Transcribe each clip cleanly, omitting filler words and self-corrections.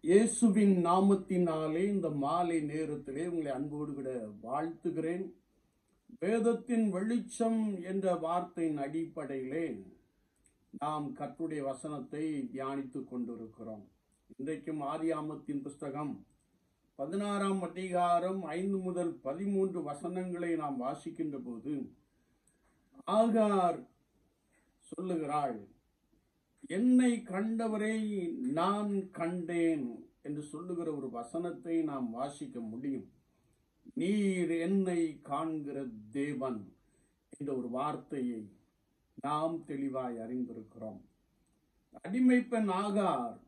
இயேசுவின் நாமத்தினாலே இந்த மாலை நேரத்திலே உங்களை அன்போடு கூட வாழ்த்துகிறேன். வேதத்தின் வெளிச்சம் என்ற வார்த்தையின் அடிப்படையிலே நாம் கர்த்தருடைய வசனத்தை தியானித்துக் கொண்டிருக்கிறோம். இன்றைக்கும் ஆதியாகமத்தின் புஸ்தகம் 16ஆம் அதிகாரம் 5 முதல் 13 வசனங்களை நாம் வாசிக்கின்ற போது ஆகார் சொல்லுகிறாள், என்னை கண்டவரை நான் கண்டேன் என்று சொல்லுகிற ஒரு வசனத்தை நாம் வாசிக்க முடியும். நீர் என்னை காண்கிற தேவன் என்ற ஒரு வார்த்தையை நாம் தெளிவாய் அறிந்திருக்கிறோம். அடிமை பெண் ஆகார்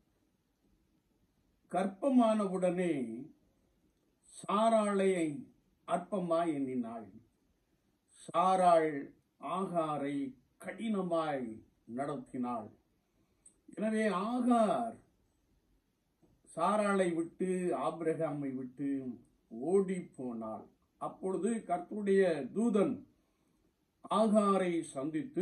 கர்ப்பமானவுடனே சாராளை அற்பமாய் எண்ணினாள். சாராள் ஆகாரை கடினமாய் நடத்தினாள். எனவே ஆகார் சாராளை விட்டு ஆபிரகாமை விட்டு ஓடி போனாள். அப்பொழுது கர்த்தருடைய தூதன் ஆகாரை சந்தித்து,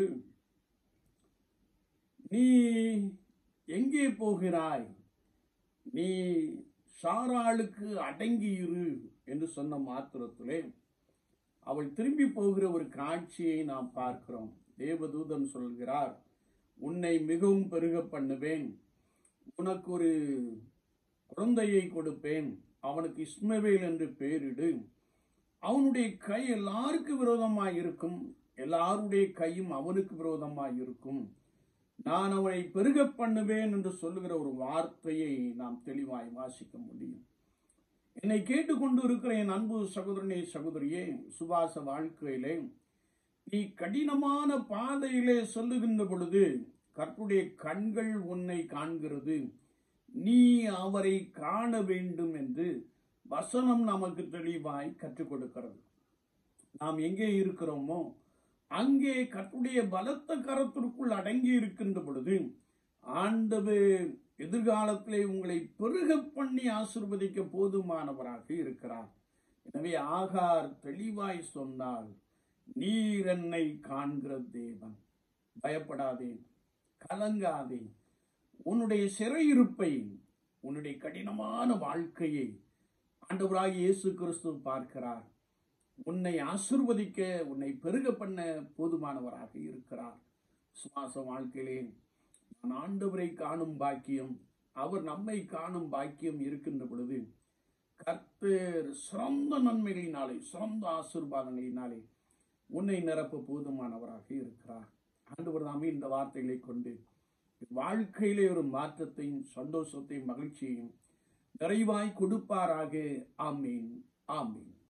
நீ எங்கே போகிறாய்? நீ சாராளுக்கு அடங்கியிரு என்று சொன்ன மாத்திரத்திலே அவள் திரும்பி போகிற ஒரு காட்சியை நாம் பார்க்கிறோம். தேவதூதன் சொல்கிறார், உன்னை மிகவும் பெருக பண்ணுவேன், உனக்கு ஒரு குழந்தையை கொடுப்பேன், அவனுக்கு இஸ்மவேல் என்று பெயரிடு. அவனுடைய கை எல்லாருக்கு விரோதமாய் இருக்கும், எல்லாருடைய கையும் அவனுக்கு விரோதமாய் இருக்கும். நான் அவனை பெருக பண்ணுவேன் என்று சொல்லுகிற ஒரு வார்த்தையை நாம் தெளிவாய் வாசிக்க முடியும். என்னை கேட்டுக்கொண்டு இருக்கிற என் அன்பு சகோதரனே சகோதரியே, சுபாச வாழ்க்கையிலே நீ கடினமான பாதையிலே சொல்லுகின்ற பொழுது கர்த்தருடைய கண்கள் உன்னை காண்கிறது. நீ அவரை காண வேண்டும் என்று வசனம் நமக்கு தெளிவாய் கற்றுக் கொடுக்கிறது. நாம் எங்கே இருக்கிறோமோ அங்கே கர்த்தருடைய பலத்த கரத்திற்குள் அடங்கி இருக்கின்ற பொழுது ஆண்டவர் எதிர்காலத்திலே உங்களை பெருக பண்ணி ஆசீர்வதிக்க போதுமானவராக இருக்கிறார். எனவே ஆகார் தெளிவாய் சொன்னால், நீர் என்னை காண்கிற தேவன், பயப்படாதே, கலங்காதே. உன்னுடைய சிறையிருப்பை, உன்னுடைய கடினமான வாழ்க்கையை ஆண்டவராகிய இயேசு கிறிஸ்து பார்க்கிறார். உன்னை ஆசீர்வதிக்க, உன்னை பெருக பண்ண போதுமானவராக இருக்கிறார். சுவாச வாழ்க்கையிலே நான் ஆண்டவரை காணும் பாக்கியம், அவர் நம்மை காணும் பாக்கியம் இருக்கின்ற பொழுது கர்த்தர் சிறந்த நன்மைகளினாலே, சிறந்த ஆசீர்வாதங்களினாலே உன்னை நிரப்ப போதுமானவராக இருக்கிறார். ஆண்டவர் தாமே இந்த வார்த்தைகளை கொண்டு வாழ்க்கையிலே ஒரு மாற்றத்தையும் சந்தோஷத்தையும் மகிழ்ச்சியையும் நிறைவாய் கொடுப்பாராக. ஆமீன், ஆமீன்.